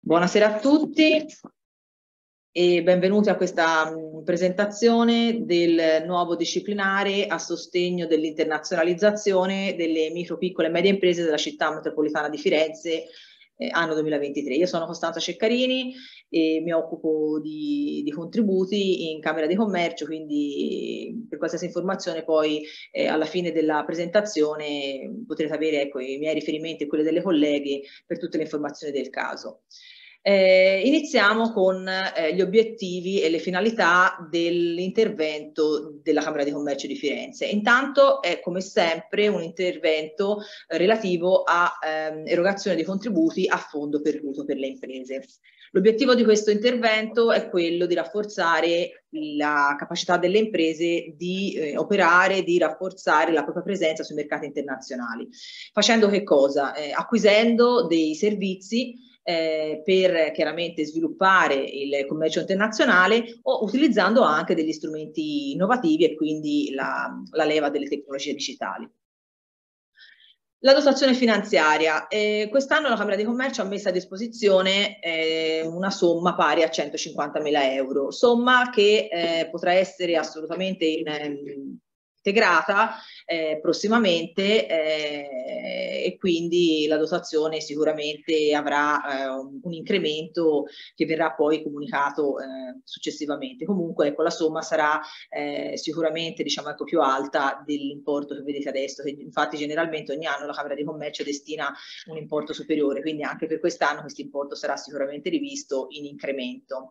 Buonasera a tutti e benvenuti a questa presentazione del nuovo disciplinare a sostegno dell'internazionalizzazione delle micro, piccole e medie imprese della città metropolitana di Firenze anno 2023. Io sono Costanza Ceccarini e mi occupo di contributi in Camera di Commercio, quindi per qualsiasi informazione poi alla fine della presentazione potrete avere i miei riferimenti e quelli delle colleghe per tutte le informazioni del caso. Iniziamo con gli obiettivi e le finalità dell'intervento della Camera di Commercio di Firenze. Intanto è come sempre un intervento relativo a erogazione di contributi a fondo perduto per le imprese. L'obiettivo di questo intervento è quello di rafforzare la capacità delle imprese di operare, di rafforzare la propria presenza sui mercati internazionali. Facendo che cosa? Acquisendo dei servizi per chiaramente sviluppare il commercio internazionale o utilizzando anche degli strumenti innovativi e quindi la leva delle tecnologie digitali. La dotazione finanziaria. Quest'anno la Camera di Commercio ha messo a disposizione una somma pari a 150.000 euro, somma che potrà essere assolutamente integrata prossimamente e quindi la dotazione sicuramente avrà un incremento che verrà poi comunicato successivamente. Comunque ecco, la somma sarà sicuramente più alta dell'importo che vedete adesso, che infatti generalmente ogni anno la Camera di Commercio destina un importo superiore, quindi anche per quest'anno questo importo sarà sicuramente rivisto in incremento.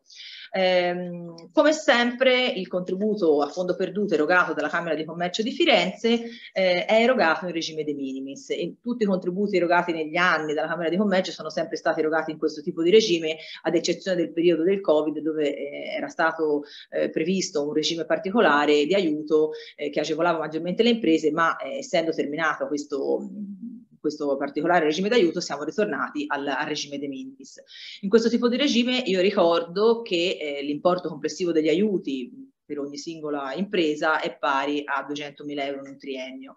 Come sempre il contributo a fondo perduto erogato dalla Camera di Commercio di Firenze è erogato in regime de minimis e tutti i contributi erogati negli anni dalla Camera di Commercio sono sempre stati erogati in questo tipo di regime, ad eccezione del periodo del Covid dove era stato previsto un regime particolare di aiuto che agevolava maggiormente le imprese, ma essendo terminato questo particolare regime d'aiuto siamo ritornati al regime de minimis. In questo tipo di regime io ricordo che l'importo complessivo degli aiuti per ogni singola impresa è pari a 200.000 euro in un triennio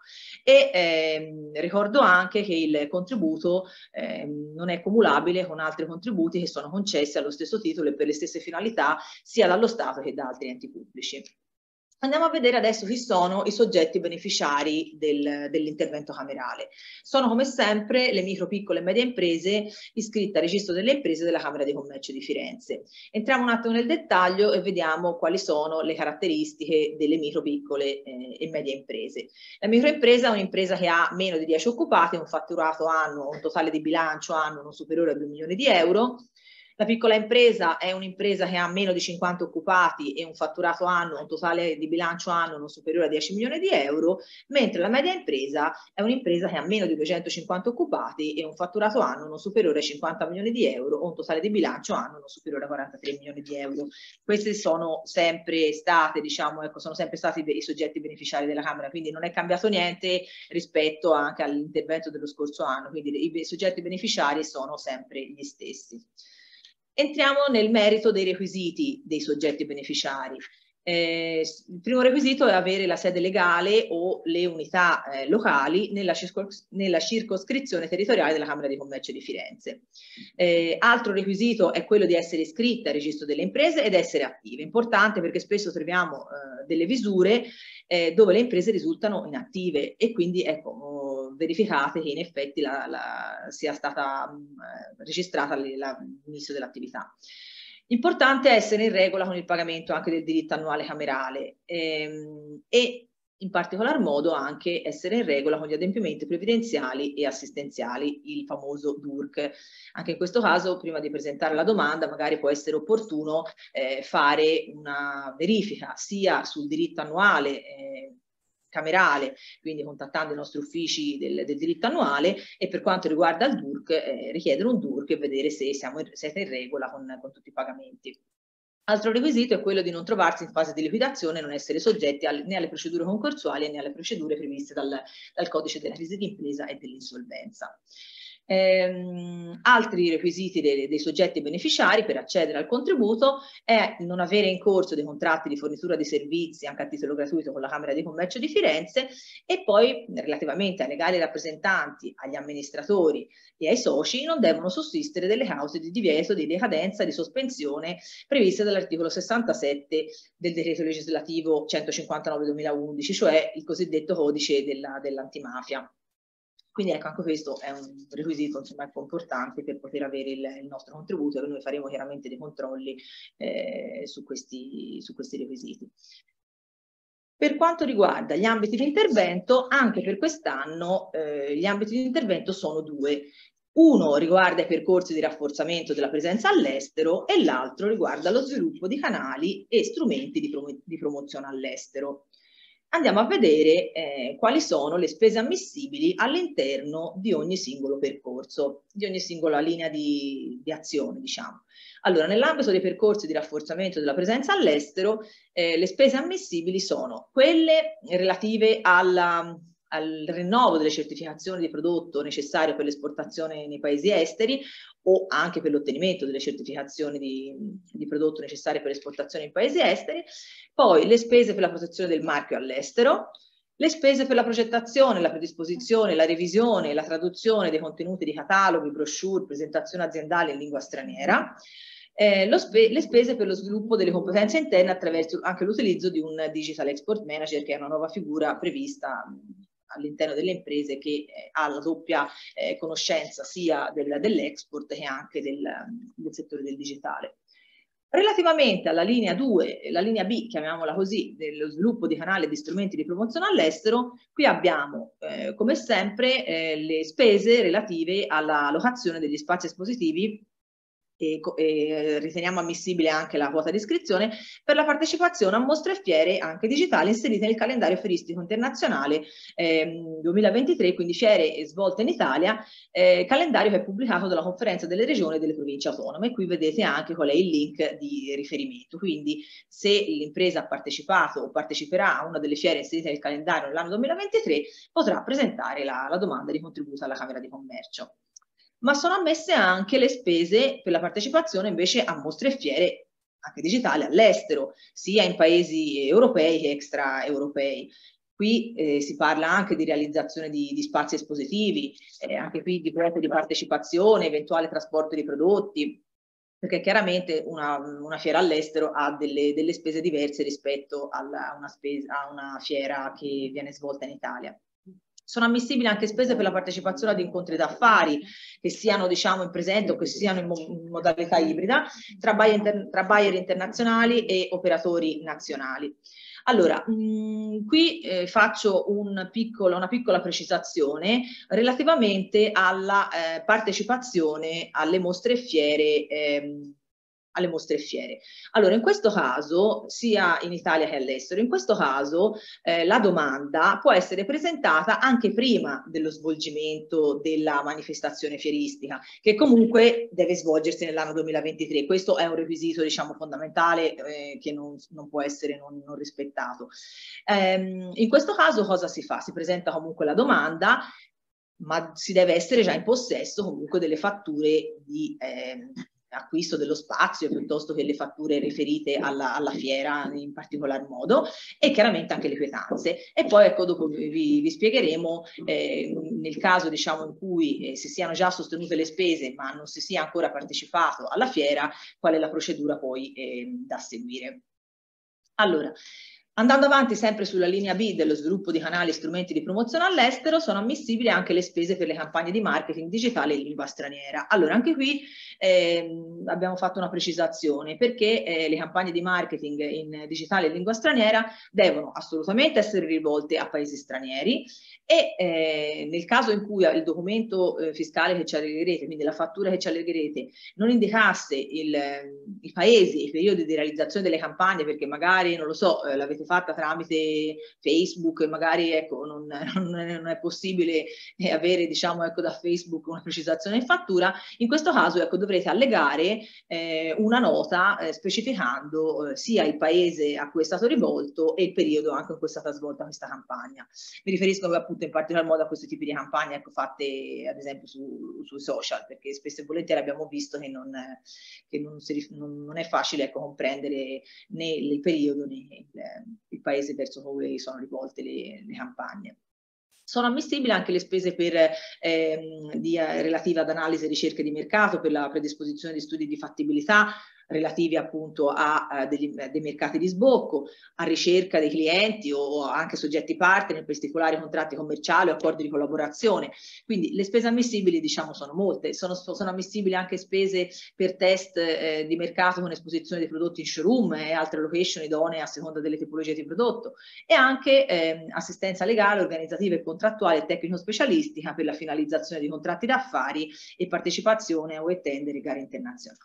e ricordo anche che il contributo non è cumulabile con altri contributi che sono concessi allo stesso titolo e per le stesse finalità sia dallo Stato che da altri enti pubblici. Andiamo a vedere adesso chi sono i soggetti beneficiari dell'intervento camerale. Sono come sempre le micro, piccole e medie imprese iscritte al registro delle imprese della Camera di Commercio di Firenze. Entriamo un attimo nel dettaglio e vediamo quali sono le caratteristiche delle micro, piccole e medie imprese. La microimpresa è un'impresa che ha meno di 10 occupati, un fatturato annuo, un totale di bilancio annuo non superiore a 2 milioni di euro. La piccola impresa è un'impresa che ha meno di 50 occupati e un fatturato annuo, un totale di bilancio annuo non superiore a 10 milioni di euro, mentre la media impresa è un'impresa che ha meno di 250 occupati e un fatturato annuo non superiore a 50 milioni di euro o un totale di bilancio annuo non superiore a 43 milioni di euro. Questi sono sempre state, sono sempre stati i soggetti beneficiari della Camera, quindi non è cambiato niente rispetto anche all'intervento dello scorso anno, quindi i soggetti beneficiari sono sempre gli stessi. Entriamo nel merito dei requisiti dei soggetti beneficiari. Il primo requisito è avere la sede legale o le unità locali nella circoscrizione territoriale della Camera di Commercio di Firenze. Altro requisito è quello di essere iscritte al registro delle imprese ed essere attive. Importante perché spesso troviamo delle visure dove le imprese risultano inattive e quindi ecco, verificate che in effetti sia stata registrata l'inizio dell'attività. Importante è essere in regola con il pagamento anche del diritto annuale camerale e in particolar modo anche essere in regola con gli adempimenti previdenziali e assistenziali, il famoso DURC. Anche in questo caso, prima di presentare la domanda, magari può essere opportuno fare una verifica sia sul diritto annuale camerale, quindi contattando i nostri uffici del diritto annuale e per quanto riguarda il DURC, richiedere un DURC e vedere se siete in regola con tutti i pagamenti. Altro requisito è quello di non trovarsi in fase di liquidazione e non essere soggetti né alle procedure concorsuali né alle procedure previste dal codice della crisi d'impresa e dell'insolvenza. Altri requisiti dei soggetti beneficiari per accedere al contributo è non avere in corso dei contratti di fornitura di servizi anche a titolo gratuito con la Camera di Commercio di Firenze, e poi relativamente ai legali rappresentanti, agli amministratori e ai soci non devono sussistere delle cause di divieto, di decadenza, di sospensione previste dall'articolo 67 del decreto legislativo 159/2011, cioè il cosiddetto codice dell'antimafia. Quindi ecco, anche questo è un requisito, insomma, ecco, importante per poter avere il nostro contributo, e noi faremo chiaramente dei controlli su questi requisiti. Per quanto riguarda gli ambiti di intervento, anche per quest'anno gli ambiti di intervento sono due. Uno riguarda i percorsi di rafforzamento della presenza all'estero e l'altro riguarda lo sviluppo di canali e strumenti di promozione all'estero. Andiamo a vedere quali sono le spese ammissibili all'interno di ogni singolo percorso, di ogni singola linea di azione, diciamo. Allora, nell'ambito dei percorsi di rafforzamento della presenza all'estero, le spese ammissibili sono quelle relative al rinnovo delle certificazioni di prodotto necessario per l'esportazione nei paesi esteri, o anche per l'ottenimento delle certificazioni di prodotto necessarie per l'esportazione in paesi esteri. Poi le spese per la protezione del marchio all'estero, le spese per la progettazione, la predisposizione, la revisione e la traduzione dei contenuti di cataloghi, brochure, presentazioni aziendali in lingua straniera, le spese per lo sviluppo delle competenze interne attraverso anche l'utilizzo di un Digital Export Manager, che è una nuova figura prevista all'interno delle imprese, che ha la doppia conoscenza sia dell'export che anche del settore del digitale. Relativamente alla linea 2, la linea B, chiamiamola così, dello sviluppo di canali e di strumenti di promozione all'estero, qui abbiamo come sempre le spese relative alla locazione degli spazi espositivi, e riteniamo ammissibile anche la quota di iscrizione per la partecipazione a mostre e fiere anche digitali inserite nel calendario fieristico internazionale 2023, quindi fiere svolte in Italia, calendario che è pubblicato dalla Conferenza delle Regioni e delle Province Autonome. Qui vedete anche qual è il link di riferimento, quindi se l'impresa ha partecipato o parteciperà a una delle fiere inserite nel calendario nell'anno 2023 potrà presentare la domanda di contributo alla Camera di Commercio. Ma sono ammesse anche le spese per la partecipazione invece a mostre e fiere anche digitali all'estero, sia in paesi europei che extraeuropei. Qui si parla anche di realizzazione di spazi espositivi, anche qui di quote di partecipazione, eventuale trasporto di prodotti, perché chiaramente una fiera all'estero ha delle spese diverse rispetto a una fiera che viene svolta in Italia. Sono ammissibili anche spese per la partecipazione ad incontri d'affari, che siano, diciamo, in presenza o che siano in modalità ibrida, tra buyer internazionali e operatori nazionali. Allora, qui faccio una piccola precisazione relativamente alla partecipazione alle mostre e fiere. Allora, in questo caso, sia in Italia che all'estero, in questo caso la domanda può essere presentata anche prima dello svolgimento della manifestazione fieristica, che comunque deve svolgersi nell'anno 2023. Questo è un requisito, diciamo, fondamentale che non può essere non rispettato. In questo caso cosa si fa? Si presenta comunque la domanda, ma si deve essere già in possesso comunque delle fatture di acquisto dello spazio, piuttosto che le fatture riferite alla fiera in particolar modo, e chiaramente anche le quietanze. E poi ecco, dopo vi spiegheremo nel caso, diciamo, in cui si siano già sostenute le spese ma non si sia ancora partecipato alla fiera, qual è la procedura poi da seguire. Allora, andando avanti sempre sulla linea B dello sviluppo di canali e strumenti di promozione all'estero, sono ammissibili anche le spese per le campagne di marketing digitale in lingua straniera. Allora, anche qui abbiamo fatto una precisazione, perché le campagne di marketing in digitale in lingua straniera devono assolutamente essere rivolte a paesi stranieri, e nel caso in cui il documento fiscale che ci allegherete, quindi la fattura che ci allegherete, non indicasse i paesi e i periodi di realizzazione delle campagne, perché magari, non lo so, l'avete fatta tramite Facebook e magari ecco, non è possibile avere diciamo, ecco, da Facebook una precisazione in fattura, in questo caso ecco, dovrete allegare una nota specificando sia il paese a cui è stato rivolto e il periodo anche in cui è stata svolta questa campagna. Mi riferisco appunto in particolar modo a questi tipi di campagne ecco, fatte ad esempio sui social, perché spesso e volentieri abbiamo visto che non è facile ecco, comprendere né il periodo né il paese verso cui sono rivolte le campagne. Sono ammissibili anche le spese relative ad analisi e ricerche di mercato per la predisposizione di studi di fattibilità relativi appunto a dei mercati di sbocco, a ricerca dei clienti o anche soggetti partner per stipulare contratti commerciali o accordi di collaborazione. Quindi le spese ammissibili diciamo sono molte, sono ammissibili anche spese per test di mercato con esposizione dei prodotti in showroom e altre location idonee a seconda delle tipologie di prodotto e anche assistenza legale, organizzativa e contrattuale e tecnico-specialistica per la finalizzazione di contratti d'affari e partecipazione a tender e gare internazionali.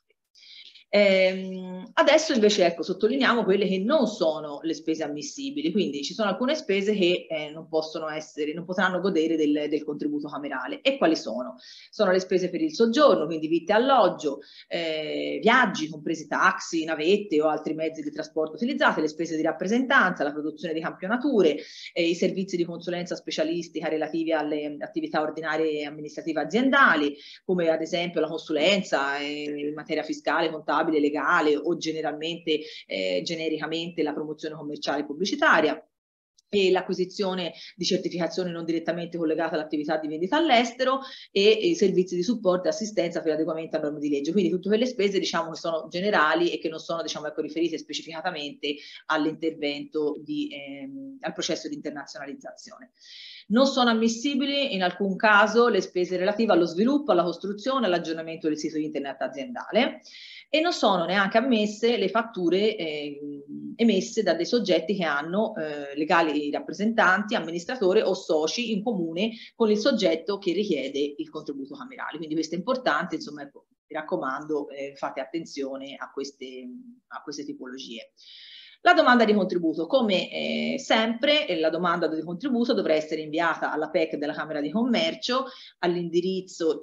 Adesso invece ecco, sottolineiamo quelle che non sono le spese ammissibili, quindi ci sono alcune spese che non potranno godere del contributo camerale. E quali sono? Sono le spese per il soggiorno, quindi vitto e alloggio, viaggi compresi taxi, navette o altri mezzi di trasporto utilizzati, le spese di rappresentanza, la produzione di campionature, i servizi di consulenza specialistica relativi alle attività ordinarie amministrative aziendali, come ad esempio la consulenza in materia fiscale, contabile, legale o genericamente la promozione commerciale e pubblicitaria e l'acquisizione di certificazioni non direttamente collegate all'attività di vendita all'estero e i servizi di supporto e assistenza per l'adeguamento a norme di legge. Quindi tutte quelle spese diciamo che sono generali e che non sono diciamo ecco, riferite specificatamente all'intervento al processo di internazionalizzazione. Non sono ammissibili in alcun caso le spese relative allo sviluppo, alla costruzione, all'aggiornamento del sito internet aziendale e non sono neanche ammesse le fatture emesse da dei soggetti che hanno legali rappresentanti, amministratore o soci in comune con il soggetto che richiede il contributo camerale. Quindi questo è importante, insomma, ecco, mi raccomando, fate attenzione a queste tipologie. La domanda di contributo, come sempre, la domanda di contributo dovrà essere inviata alla PEC della Camera di Commercio all'indirizzo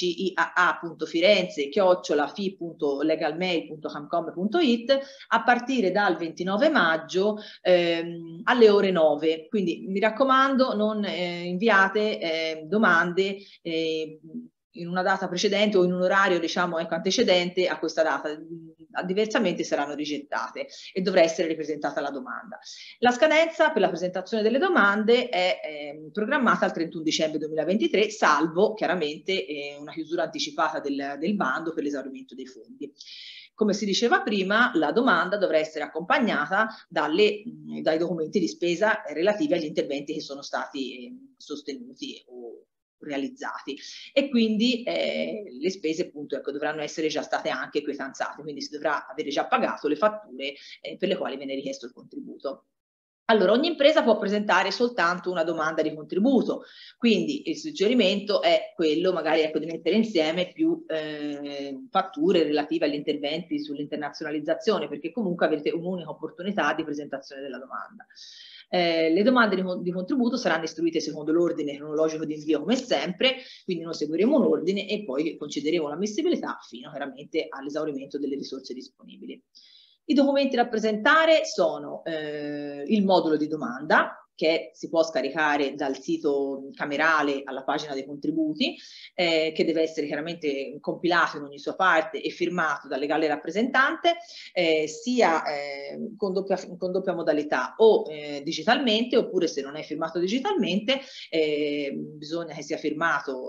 cciaa.firenze@fi.legalmail.camcom.it a partire dal 29 maggio alle ore 9. Quindi mi raccomando, non inviate domande in una data precedente o in un orario diciamo ecco, antecedente a questa data, diversamente saranno rigettate e dovrà essere ripresentata la domanda. La scadenza per la presentazione delle domande è programmata al 31 dicembre 2023, salvo chiaramente una chiusura anticipata del bando per l'esaurimento dei fondi. Come si diceva prima, la domanda dovrà essere accompagnata dai documenti di spesa relativi agli interventi che sono stati sostenuti o realizzati e quindi le spese appunto ecco, dovranno essere già state anche quietanzate, quindi si dovrà avere già pagato le fatture per le quali viene richiesto il contributo. Allora, ogni impresa può presentare soltanto una domanda di contributo, quindi il suggerimento è quello magari ecco, di mettere insieme più fatture relative agli interventi sull'internazionalizzazione, perché comunque avete un'unica opportunità di presentazione della domanda. Le domande di contributo saranno istruite secondo l'ordine cronologico di invio come sempre, quindi noi seguiremo un ordine e poi concederemo l'ammissibilità fino chiaramente all'esaurimento delle risorse disponibili. I documenti da presentare sono il modulo di domanda, che si può scaricare dal sito camerale alla pagina dei contributi, che deve essere chiaramente compilato in ogni sua parte e firmato dal legale rappresentante, sia con doppia modalità o digitalmente, oppure se non è firmato digitalmente bisogna che sia firmato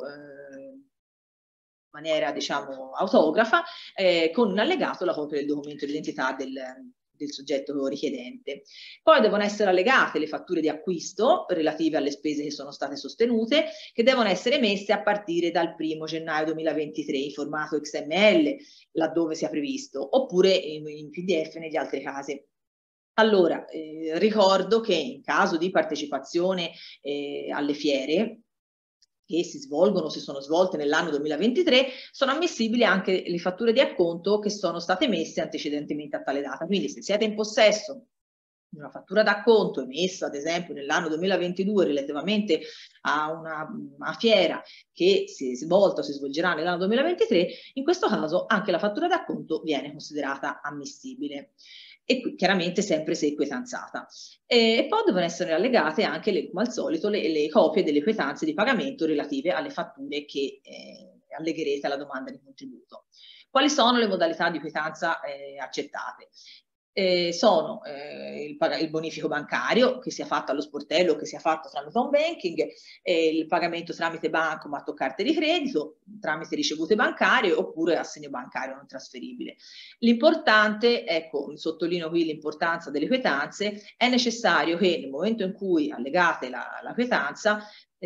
in maniera diciamo autografa con un allegato la copia del documento di identità del soggetto richiedente. Poi devono essere allegate le fatture di acquisto relative alle spese che sono state sostenute, che devono essere emesse a partire dal 1° gennaio 2023 in formato XML, laddove sia previsto, oppure in PDF negli altri casi. Allora, ricordo che in caso di partecipazione alle fiere, che si svolgono o si sono svolte nell'anno 2023, sono ammissibili anche le fatture di acconto che sono state emesse antecedentemente a tale data. Quindi se siete in possesso una fattura d'acconto emessa ad esempio nell'anno 2022 relativamente a una fiera che si è svolta o si svolgerà nell'anno 2023, in questo caso anche la fattura d'acconto viene considerata ammissibile e qui chiaramente sempre se quetanzata. E poi devono essere allegate anche, come al solito, le copie delle quetanze di pagamento relative alle fatture che allegherete alla domanda di contributo. Quali sono le modalità di quietanza accettate? Sono il bonifico bancario, che sia fatto allo sportello o che sia fatto tramite home banking, il pagamento tramite bancomat o carte di credito, tramite ricevute bancarie oppure assegno bancario non trasferibile. L'importante, ecco, sottolineo qui l'importanza delle quietanze, è necessario che nel momento in cui allegate la quietanza,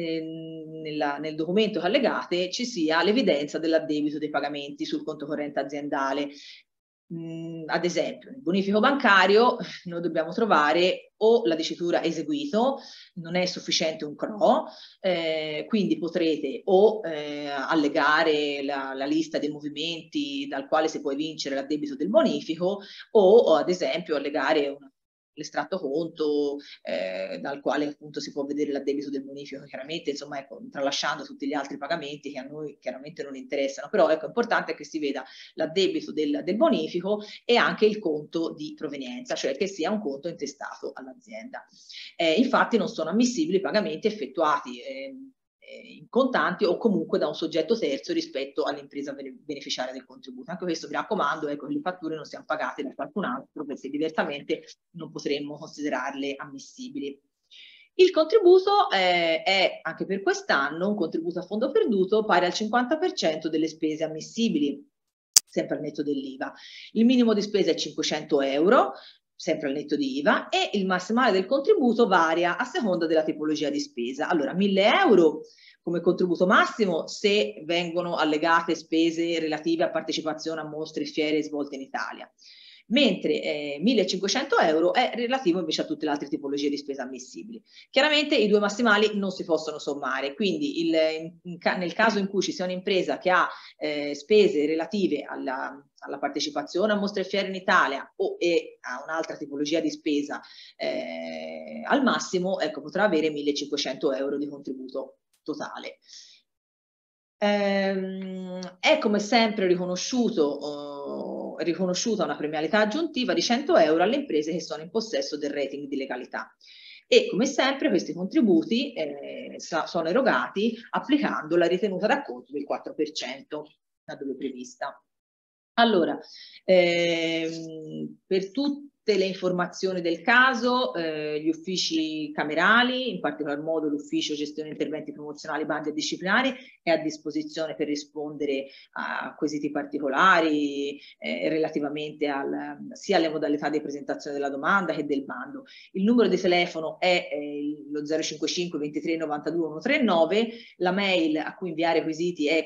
nel documento che allegate ci sia l'evidenza dell'addebito dei pagamenti sul conto corrente aziendale. Ad esempio, nel bonifico bancario noi dobbiamo trovare o la dicitura eseguito, non è sufficiente un CRO, quindi potrete o allegare la lista dei movimenti dal quale si può evincere l'addebito del bonifico o ad esempio allegare l'estratto conto dal quale appunto si può vedere l'addebito del bonifico, chiaramente insomma ecco, tralasciando tutti gli altri pagamenti che a noi chiaramente non interessano, però ecco, è importante che si veda l'addebito del bonifico e anche il conto di provenienza, cioè che sia un conto intestato all'azienda. Infatti non sono ammissibili i pagamenti effettuati in contanti o comunque da un soggetto terzo rispetto all'impresa beneficiaria del contributo. Anche questo mi raccomando, ecco, che le fatture non siano pagate da qualcun altro, perché diversamente non potremmo considerarle ammissibili. Il contributo è anche per quest'anno un contributo a fondo perduto pari al 50% delle spese ammissibili, sempre al netto dell'IVA. Il minimo di spesa è 500 euro, sempre al netto di IVA, e il massimale del contributo varia a seconda della tipologia di spesa. Allora, 1000 euro come contributo massimo se vengono allegate spese relative a partecipazione a mostre e fiere svolte in Italia, mentre 1500 euro è relativo invece a tutte le altre tipologie di spesa ammissibili. Chiaramente i due massimali non si possono sommare, quindi nel caso in cui ci sia un'impresa che ha spese relative alla partecipazione a mostre e fiere in Italia o a un'altra tipologia di spesa al massimo, ecco, potrà avere 1500 euro di contributo totale. È come sempre riconosciuta una premialità aggiuntiva di 100 euro alle imprese che sono in possesso del rating di legalità. E come sempre questi contributi sono erogati applicando la ritenuta d'acconto del 4% da dove prevista. Allora, per tutte le informazioni del caso, gli uffici camerali, in particolar modo l'ufficio gestione interventi promozionali, bandi e disciplinari, è a disposizione per rispondere a quesiti particolari relativamente sia alle modalità di presentazione della domanda che del bando. Il numero di telefono è lo 055 23 92 139, la mail a cui inviare quesiti è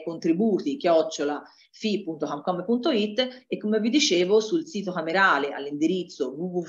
contributi@fi.camcome.it e come vi dicevo sul sito camerale all'indirizzo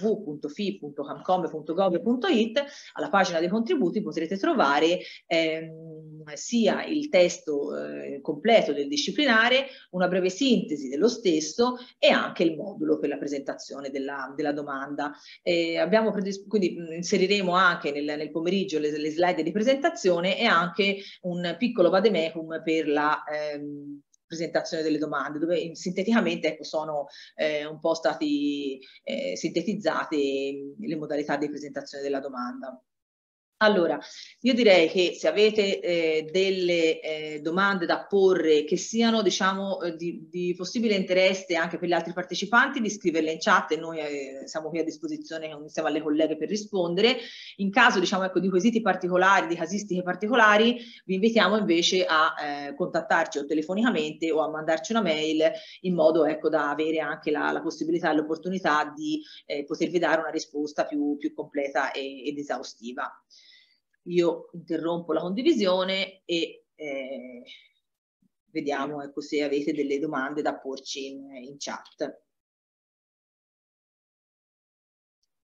www.fi.camcome.gov.it alla pagina dei contributi potrete trovare sia il testo completo del disciplinare, una breve sintesi dello stesso e anche il modulo per la presentazione della domanda. Quindi inseriremo anche nel pomeriggio le slide di presentazione e anche un piccolo vademecum per la presentazione delle domande, dove sinteticamente ecco, sono un po' stati sintetizzate le modalità di presentazione della domanda. Allora, io direi che se avete delle domande da porre che siano, diciamo, di possibile interesse anche per gli altri partecipanti, di scriverle in chat e noi siamo qui a disposizione insieme alle colleghe per rispondere. In caso, diciamo, ecco, di quesiti particolari, di casistiche particolari, vi invitiamo invece a contattarci o telefonicamente o a mandarci una mail in modo, ecco, da avere anche la possibilità e l'opportunità di potervi dare una risposta più completa ed esaustiva. Io interrompo la condivisione e vediamo ecco, se avete delle domande da porci in chat.